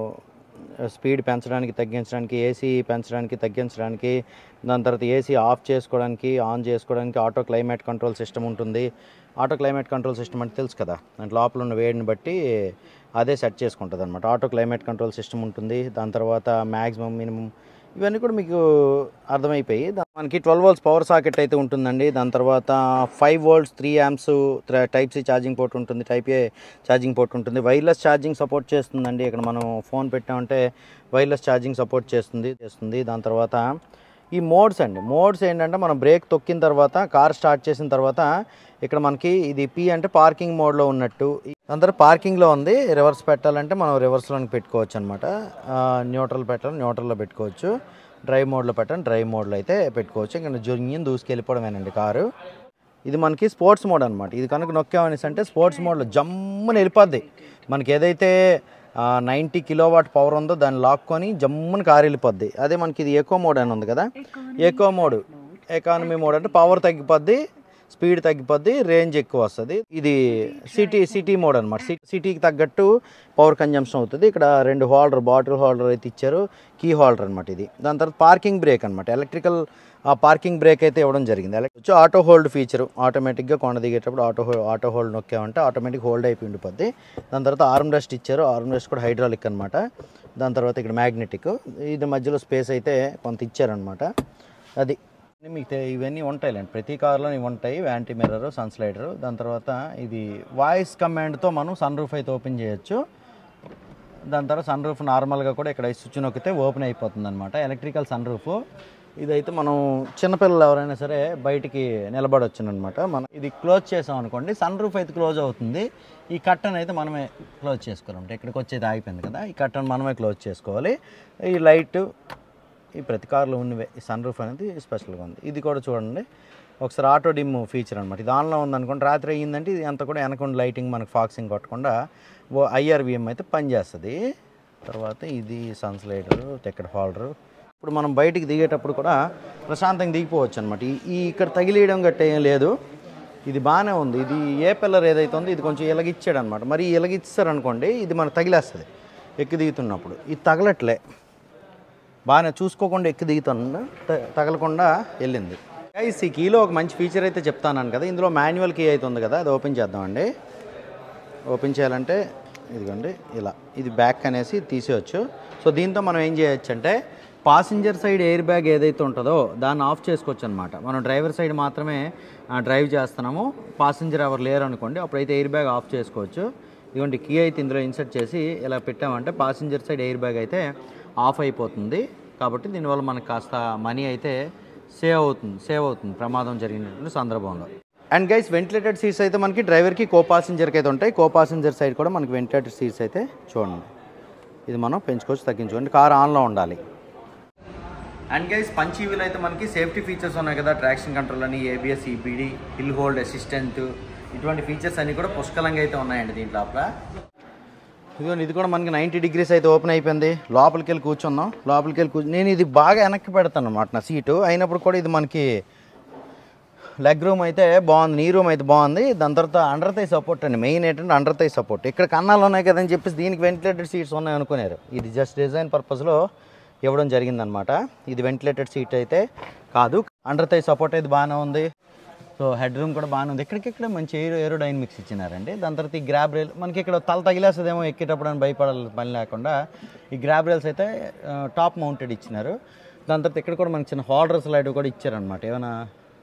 speed పెంచడానికి తగ్గించడానికి, ఏసీ పెంచడానికి తగ్గించడానికి, దాని తర్వాత ఏసీ ఆఫ్ చేసుకోవడానికి ఆన్ చేసుకోవడానికి ఆటో క్లైమేట్ కంట్రోల్ సిస్టమ్ ఉంటుంది. ఆటో క్లైమేట్ కంట్రోల్ సిస్టమ్ అంటే తెలుసు కదా, దాంట్లో లోపల ఉన్న వేడిని బట్టి అదే సెట్ చేసుకుంటుంది అనమాట. ఆటో క్లైమేట్ కంట్రోల్ సిస్టమ్ ఉంటుంది. దాని తర్వాత మ్యాక్సిమం మినిమం ఇవన్నీ కూడా మీకు అర్థమైపోయి. మనకి 12 volts పవర్ సాకెట్ అయితే ఉంటుందండి. దాని తర్వాత 5 volts 3 amps type C charging port ఉంటుంది, టైప్ ఏ ఛార్జింగ్ పోర్ట్ ఉంటుంది. వైర్లెస్ ఛార్జింగ్ సపోర్ట్ చేస్తుందండి. ఇక్కడ మనం ఫోన్ పెట్టామంటే వైర్లెస్ ఛార్జింగ్ సపోర్ట్ చేస్తుంది. దాని తర్వాత ఈ మోడ్స్ అండి, మోడ్స్ ఏంటంటే మనం బ్రేక్ తొక్కిన తర్వాత కార్ స్టార్ట్ చేసిన తర్వాత ఇక్కడ మనకి ఇది పి అంటే పార్కింగ్ మోడ్లో ఉన్నట్టు. అందరూ పార్కింగ్లో ఉంది. రివర్స్ పెట్టాలంటే మనం రివర్స్లోకి పెట్టుకోవచ్చు అనమాట. న్యూట్రల్ పెట్టాలి, న్యూట్రల్లో పెట్టుకోవచ్చు. డ్రైవ్ మోడ్లో పెట్టాలి, డ్రైవ్ మోడ్లో అయితే పెట్టుకోవచ్చు. ఇంకా జొంగిని దూసుకెళ్ళిపోవడమేనండి కారు. ఇది మనకి స్పోర్ట్స్ మోడ్ అనమాట. ఇది కనుక నొక్కామనేసి అంటే స్పోర్ట్స్ మోడ్లో జమ్ముని వెళ్ళిపోద్ది. మనకి ఏదైతే 90 kilowatt పవర్ ఉందో దాన్ని లాక్కొని జమ్ముని కారు వెళ్ళిపోద్ది. అదే మనకి ఇది ఎకో మోడ్ అని ఉంది కదా, ఎకో మోడ్, ఎకానమీ మోడ్ అంటే పవర్ తగ్గిపోద్ది, స్పీడ్ తగ్గిపోద్ది, రేంజ్ ఎక్కువ వస్తుంది. ఇది సిటీ మోడ్ అనమాట. సిటీకి తగ్గట్టు పవర్ కన్జంప్షన్ అవుతుంది. ఇక్కడ 2 హోల్డర్, బాటిల్ హోల్డర్ అయితే ఇచ్చారు, కీ హోల్డర్ అనమాట ఇది. దాని తర్వాత పార్కింగ్ బ్రేక్ అనమాట, ఎలక్ట్రికల్ పార్కింగ్ బ్రేక్ అయితే ఇవ్వడం జరిగింది. వచ్చి ఆటో హోల్డ్ ఫీచరు, ఆటోమేటిక్గా కొండ దిగేటప్పుడు ఆటో హోల్డ్ నొక్కామంటే ఆటోమేటిక్ హోల్డ్ అయిపోయి ఉండిపోద్ది. దాని తర్వాత ఆర్మ్ రెస్ట్ ఇచ్చారు, ఆర్మ్ రెస్ట్ కూడా హైడ్రాలిక్ అనమాట. దాని తర్వాత ఇక్కడ మ్యాగ్నెటిక్, ఇది మధ్యలో స్పేస్ అయితే కొంత ఇచ్చారనమాట. అది మీకు ఇవన్నీ ఉంటాయిలేండి, ప్రతి కార్లో ఇవి ఉంటాయి. Anti mirror, sun slider. దాని తర్వాత ఇది వాయిస్ కమాండ్తో మనం సన్ రూఫ్ అయితే ఓపెన్ చేయొచ్చు. దాని తర్వాత సన్ రూఫ్ నార్మల్గా కూడా ఇక్కడ స్విచ్ నొక్కితే ఓపెన్ అయిపోతుంది అనమాట, ఎలక్ట్రికల్ సన్ రూఫ్. ఇదైతే మనం చిన్నపిల్లలు ఎవరైనా సరే బయటికి నిలబడవచ్చు అనమాట. మనం ఇది క్లోజ్ చేసాం అనుకోండి, సన్ రూఫ్ అయితే క్లోజ్ అవుతుంది. ఈ కట్టన్ అయితే మనమే క్లోజ్ చేసుకోవాలంటే ఇక్కడికి వచ్చేది ఆగిపోయింది కదా, ఈ కట్టన్ మనమే క్లోజ్ చేసుకోవాలి. ఈ లైట్ ఈ ప్రతి కార్లో ఉన్నవే, ఈ సన్ రూఫ్ అనేది స్పెషల్గా ఉంది. ఇది కూడా చూడండి ఒకసారి ఆటో డిమ్ ఫీచర్ అనమాట. ఇది ఆన్లో ఉందనుకోండి, రాత్రి అయ్యిందంటే ఇది అంతా కూడా వెనకుండా లైటింగ్ మనకు ఫాక్సింగ్ కొట్టకుండా IRVM అయితే పనిచేస్తుంది. తర్వాత ఇది సన్ స్లైడరు, టెక్కడ్ హోల్డరు. ఇప్పుడు మనం బయటికి దిగేటప్పుడు కూడా ప్రశాంతంగా దిగిపోవచ్చు అనమాట. ఈ ఇక్కడ తగిలేయడం గట్ట ఏం లేదు, ఇది బాగానే ఉంది. ఇది ఏ పిల్లర్ ఏదైతే ఉందో ఇది కొంచెం ఇలాగిచ్చాడు అనమాట. మరి ఇలాగిచ్చారనుకోండి ఇది మనకు తగిలేస్తుంది ఎక్కి దిగుతున్నప్పుడు. ఇది తగలట్లే, బాగానే చూసుకోకుండా ఎక్కి దిగుతున్నా తగలకుండా వెళ్ళింది. ఈ కీలో ఒక మంచి ఫీచర్ అయితే చెప్తాను కదా, ఇందులో మాన్యువల్ కీ అయితే ఉంది కదా, అది ఓపెన్ చేద్దామండి. ఓపెన్ చేయాలంటే ఇదిగోండి ఇలా, ఇది బ్యాక్ అనేసి తీసేయచ్చు. సో దీంతో మనం ఏం చేయొచ్చు అంటే పాసింజర్ సైడ్ ఎయిర్ బ్యాగ్ ఏదైతే ఉంటుందో దాన్ని ఆఫ్ చేసుకోవచ్చు అనమాట. మనం డ్రైవర్ సైడ్ మాత్రమే డ్రైవ్ చేస్తున్నాము, పాసింజర్ ఎవరు లేరు అనుకోండి, అప్పుడైతే ఎయిర్ బ్యాగ్ ఆఫ్ చేసుకోవచ్చు. ఇదిగోండి కీ అయితే ఇందులో ఇన్సర్ట్ చేసి ఇలా పెట్టామంటే పాసింజర్ సైడ్ ఎయిర్ బ్యాగ్ అయితే ఆఫ్ అయిపోతుంది. కాబట్టి దీనివల్ల మనకు కాస్త మనీ అయితే సేవ్ అవుతుంది ప్రమాదం జరిగినటువంటి సందర్భంలో. అండ్ గైస్ వెంటిలేటెడ్ సీట్స్ అయితే మనకి డ్రైవర్కి కో పాసింజర్కి అయితే ఉంటాయి. కో పాసింజర్ సైడ్ కూడా మనకి వెంటిలేటెడ్ సీట్స్ అయితే చూడండి, ఇది మనం పెంచుకోవచ్చు తగ్గించుకోండి, కార్ ఆన్లో ఉండాలి. అండ్ గైస్ పంచ్ వీల్ అయితే మనకి సేఫ్టీ ఫీచర్స్ ఉన్నాయి కదా, ట్రాక్షన్ కంట్రోల్ అని, ABS, EBD, hill hold assistant, ఇటువంటి ఫీచర్స్ అన్నీ కూడా పుష్కలంగా అయితే ఉన్నాయండి దీంట్లో లోపల. ఇది కూడా మనకి 90 degrees అయితే ఓపెన్ అయిపోయింది. లోపలికి వెళ్ళి కూర్చున్నాం. నేను ఇది బాగా వెనక్కి పెడతాను అనమాట నా సీటు అయినప్పుడు కూడా. ఇది మనకి లెగ్ రూమ్ అయితే బాగుంది, నీ రూమ్ అయితే బాగుంది. దాని తర్వాత అండర్ థై సపోర్ట్ అండి, మెయిన్ ఏంటంటే అండర్ థై సపోర్ట్. ఇక్కడ కన్నాలు ఉన్నాయి కదని చెప్పేసి దీనికి వెంటిలేటెడ్ సీట్స్ ఉన్నాయి అనుకున్నారు, ఇది జస్ట్ డిజైన్ పర్పస్లో ఇవ్వడం జరిగిందనమాట. ఇది వెంటిలేటెడ్ సీట్ అయితే కాదు. అండర్ థై సపోర్ట్ అయితే బాగానే ఉంది. సో హెడ్ రూమ్ కూడా బాగానే ఉంది. ఇక్కడికిక్కడ మంచి ఏరోడైనమిక్స్ ఇచ్చినారండి. దాని తర్వాత ఈ గ్రాబ్ రైల్ మనకి ఇక్కడ తల తగిలేస్తుందేమో ఎక్కేటప్పుడు అని భయపడాలి పని లేకుండా ఈ గ్రాబ్ రైల్స్ అయితే టాప్ మౌంటెడ్ ఇచ్చినారు. దాని తర్వాత ఇక్కడ కూడా మనకి చిన్న హోల్డర్స్ లాంటివి కూడా ఇచ్చారనమాట, ఏమైనా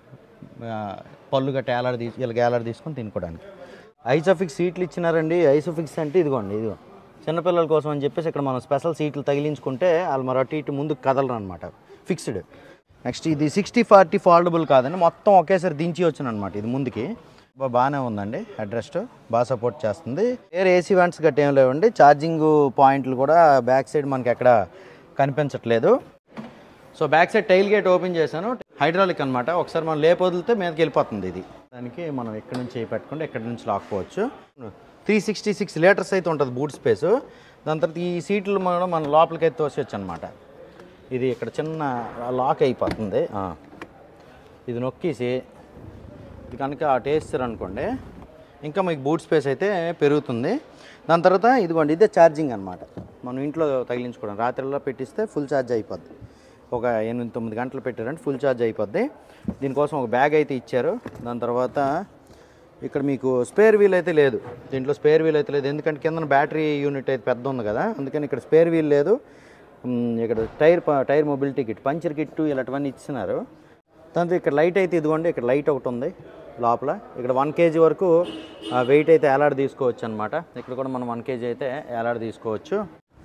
పళ్ళు గట్ట ఏలాడ తీసుకొని తినుకోవడానికి. ఐసోఫిక్స్ సీట్లు ఇచ్చినారండి. ఐసోఫిక్స్ అంటే ఇదిగోండి చిన్నపిల్లల కోసం అని చెప్పేసి ఇక్కడ మనం స్పెషల్ సీట్లు తగిలించుకుంటే వాళ్ళు మరి అటు ఇటు ముందుకు కదలరు అనమాట, ఫిక్స్డ్. నెక్స్ట్ ఇది 60/40 ఫోల్డబుల్ కాదండి, మొత్తం ఒకేసారి దించి వచ్చాను అనమాట ఇది ముందుకి. బాగానే ఉందండి, హెడ్ రెస్ట్ బాగా సపోర్ట్ చేస్తుంది. వేరే AC వ్యాంట్స్ గట్ట ఏం లేవండి. ఛార్జింగ్ పాయింట్లు కూడా బ్యాక్ సైడ్ మనకి ఎక్కడ కనిపించట్లేదు. So back side tail gate open చేశాను. హైడ్రాలిక్ అనమాట. ఒకసారి మనం లేపొదిలితే మీదకి వెళ్ళిపోతుంది ఇది. దానికి మనం ఎక్కడి నుంచి పెట్టుకుంటే ఎక్కడి నుంచి లాక్కోవచ్చు. 366 లీటర్స్ అయితే ఉంటుంది బూట్ స్పేసు. దాని తర్వాత ఈ సీట్లు మనం లోపలికి అయితే తోసేయచ్చు అనమాట. ఇది ఇక్కడ చిన్న లాక్ అయిపోతుంది. ఇది నొక్కేసి ఇది కనుక టేస్తారు అనుకోండి, ఇంకా మీకు బూట్ స్పేస్ అయితే పెరుగుతుంది. దాని తర్వాత ఇదిగోండి, ఇదే ఛార్జింగ్ అనమాట. మనం ఇంట్లో తగిలించుకోవడం, రాత్రిలో పెట్టిస్తే ఫుల్ ఛార్జ్ అయిపోద్ది. ఒక 8-9 గంటలు పెట్టారంటే ఫుల్ ఛార్జ్ అయిపోద్ది. దీనికోసం ఒక బ్యాగ్ అయితే ఇచ్చారు. దాని తర్వాత ఇక్కడ మీకు స్పేర్ వీల్ అయితే లేదు. దీంట్లో స్పేర్ వీల్ అయితే లేదు, ఎందుకంటే కింద బ్యాటరీ యూనిట్ అయితే పెద్ద ఉంది కదా, అందుకని ఇక్కడ స్పేర్ వీల్ లేదు. ఇక్కడ tyre mobility kit, puncture kit ఇలాంటివన్నీ ఇచ్చినారు. దాంతో ఇక్కడ లైట్ అయితే ఇదిగోండి, ఇక్కడ లైట్ ఒకటి ఉంది లోపల. ఇక్కడ 1 kg వరకు వెయిట్ అయితే ఏలాడ తీసుకోవచ్చు అనమాట. ఇక్కడ కూడా మనం 1 kg అయితే ఏలాడ తీసుకోవచ్చు.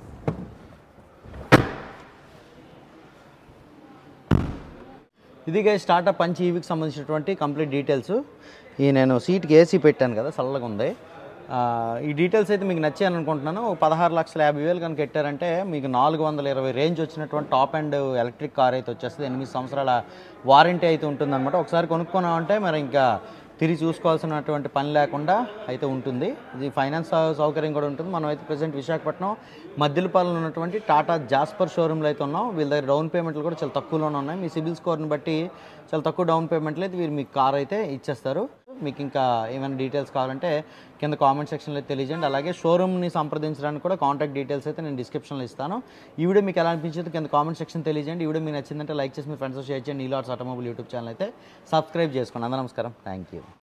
ఇది స్టార్టప్ పంచ్ ఈవీకి సంబంధించినటువంటి కంప్లీట్ డీటెయిల్స్. ఈ నేను సీట్కి ఏసీ పెట్టాను కదా, చల్లగా ఉంది. ఈ డీటెయిల్స్ అయితే మీకు నచ్చాయని అనుకుంటున్నాను. 16,50,000 కనుక పెట్టారంటే మీకు 420 రేంజ్ వచ్చినటువంటి టాప్ అండ్ ఎలక్ట్రిక్ కార్ అయితే వచ్చేస్తుంది. 8 సంవత్సరాల వారంటీ అయితే ఉంటుందన్నమాట. ఒకసారి కొనుక్కున్నామంటే మరి ఇంకా తిరిగి చూసుకోవాల్సినటువంటి పని లేకుండా అయితే ఉంటుంది. ఇది ఫైనాన్స్ సౌకర్యం కూడా ఉంటుంది. మనం అయితే ప్రజెంట్ విశాఖపట్నం మద్దిలపాలెంలో ఉన్నటువంటి టాటా జాస్పర్ షోరూమ్లో అయితే ఉన్నాం. వీళ్ళ దగ్గర డౌన్ పేమెంట్లు కూడా చాలా తక్కువలోనే ఉన్నాయి. మీ సిబిల్ స్కోర్ని బట్టి చాలా తక్కువ డౌన్ పేమెంట్లు అయితే వీరు మీకు కార్ అయితే ఇచ్చేస్తారు. మీకు ఇంకా ఏమైనా డీటెయిల్స్ కావాలంటే కింద కామెంట్ సెక్షన్లో తెలియజేయండి. అలాగే షోరూమ్ని సంప్రదించడానికి కూడా కాంటాక్ట్ డీటెయిల్స్ అయితే నేను డిస్క్రిప్షన్లో ఇస్తాను. ఈ వీడియో మీకు ఎలా అనిపించిందో కింద కామెంట్ సెక్షన్ తెలియజేయండి. ఈ వీడియో మీకు నచ్చిందంటే లైక్ చేసి మీ ఫ్రెండ్స్తో షేర్ చేయండి. నీలాట్స్ ఆటోమొబైల్ యూట్యూబ్ ఛానల్ అయితే సబ్స్క్రైబ్ చేసుకోండి. అందరూ నమస్కారం, థ్యాంక్ యూ.